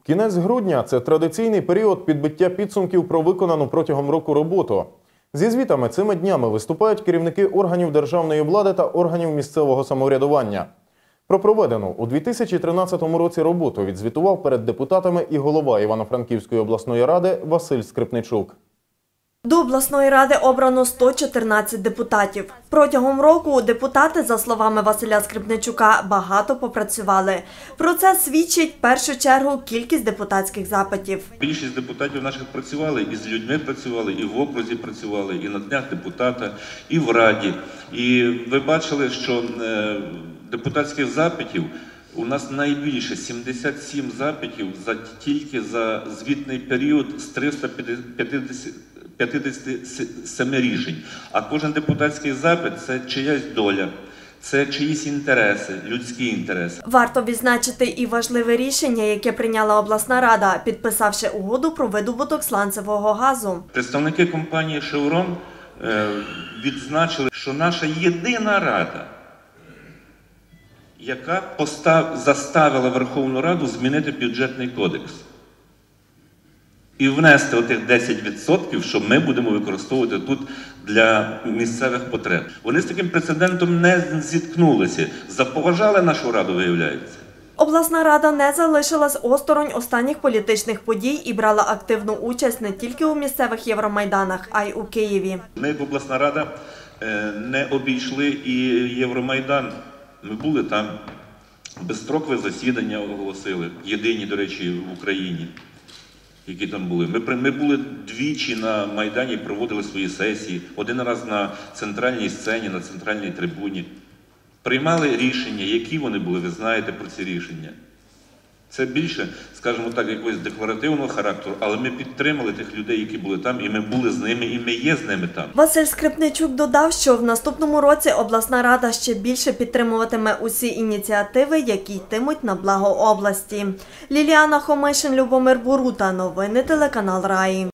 Кінець грудня – це традиційний період підбиття підсумків про виконану протягом року роботу. Зі звітами цими днями виступають керівники органів державної влади та органів місцевого самоврядування. Про проведену у 2013 році роботу відзвітував перед депутатами і голова Івано-Франківської обласної ради Василь Скрипничук. До обласної ради обрано 114 депутатів. Протягом року депутати, за словами Василя Скрипничука, багато попрацювали. Про це свідчить в першу чергу кількість депутатських запитів. Більшість депутатів наших працювали, і з людьми працювали, і в окрузі працювали, і на днях депутата, і в раді. І ви бачили, що депутатських запитів у нас найбільше – 77 запитів тільки за звітний період з 357 рішень. А кожен депутатський запит – це чиясь доля, це чиїсь інтереси, людські інтереси. Варто відзначити і важливе рішення, яке прийняла обласна рада, підписавши угоду про видобуток сланцевого газу. Представники компанії «Шеврон» відзначили, що наша єдина рада, яка заставила Верховну Раду змінити бюджетний кодекс і внести отих 10%, що ми будемо використовувати тут для місцевих потреб. Вони з таким прецедентом не зіткнулися. Заповажали нашу раду, виявляється. Обласна рада не залишилась осторонь останніх політичних подій і брала активну участь не тільки у місцевих Євромайданах, а й у Києві. Ми, як обласна рада, не обійшли і Євромайдан. Ми були там, безстрокове засідання оголосили, єдині, до речі, в Україні, які там були. Ми були двічі на Майдані, проводили свої сесії, один раз на центральній сцені, на центральній трибуні. Приймали рішення, які вони були, ви знаєте про ці рішення. Це більше, скажімо так, якогось декларативного характеру, але ми підтримали тих людей, які були там, і ми були з ними, і ми є з ними там. Василь Скрипничук додав, що в наступному році обласна рада ще більше підтримуватиме усі ініціативи, які йтимуть на благо області. Ліліана Хомишин, Любомир Борута. Новини телеканал Раї.